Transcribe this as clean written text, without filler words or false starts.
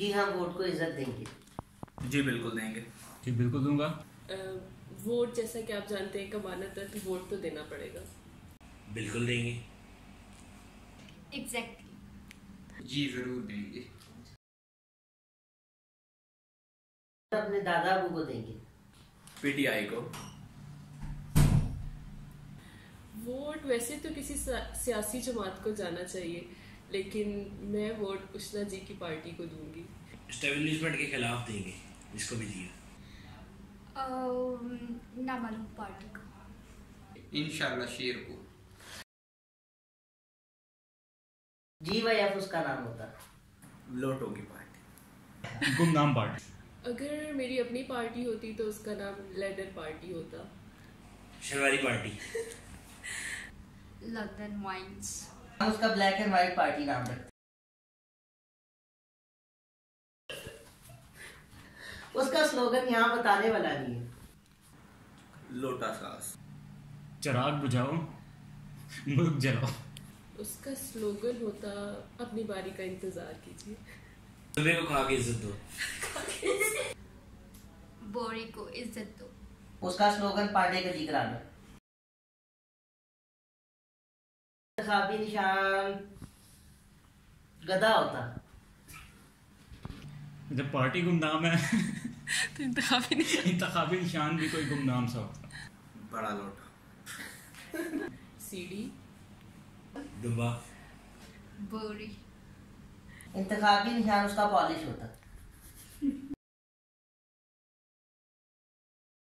जी हाँ, वोट को इज्जत देंगे। जी बिल्कुल देंगे। जी बिल्कुल दूंगा। वोट जैसा कि आप जानते हैं कमानत है, तो वोट तो देना पड़ेगा। बिल्कुल देंगे। एग्जैक्टली। जी जरूर देंगे। अपने दादा अबू को देंगे। पीटीआई को। वोट वैसे तो किसी सियासी जमात को जाना चाहिए, लेकिन मैं वोट उष्णा जी की पार्टी को दूंगी। एस्टेब्लिशमेंट के खिलाफ देंगे, जिसको भी दिया। ना मालूम पार्टी को। इंशाल्लाह शेर को। GYF उसका नाम होता। लोटो की पार्टी। गुमनाम पार्टी। अगर मेरी अपनी पार्टी होती तो उसका नाम लेदर पार्टी होता। शरवारी पार्टी। London wines. हम उसका ब्लैक एंड व्हाइट पार्टी नाम रखते। उसका स्लोगन यहाँ बताने वाला नहीं है। लोटा सास। चिराग बुझाओ, मुल्क जलाओ। उसका स्लोगन होता अपनी बारी का इंतजार कीजिए। तुम्हें को खा के इज्जत दो। बोरी को इज्जत दो। उसका स्लोगन पार्टी का जिक्र आना। इंतखाबी निशान गधा होता। जब पार्टी गुमनाम है तो इंतखाबी निशान भी कोई गुमनाम सा होता। बड़ा लोटा। सीढ़ी। दुबा। बोरी। इंतखाबी निशान उसका पॉलिश होता।